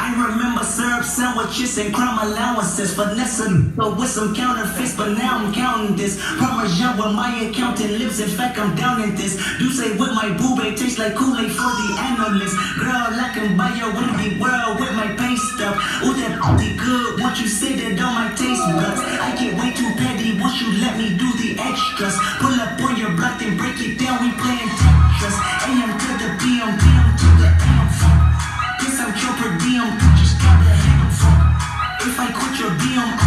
I remember syrup sandwiches and crime allowances, finessing with some counterfeits, but now I'm counting this. Parmesan where my accountant lives, in fact I'm down in this. Do say with my boobay tastes like Kool-Aid for the analysts. Girl, I can buy your windy world with my paint stuff. Ooh, that pretty good, once you say that on my taste buds. I get way too petty, once you let me do the extras. Pull up on your block and break it down, we playing Tetris. AM to the PM, PM to the AM funk. Guess I'm your per diem, just gotta hit 'em funk. If I quit your DM,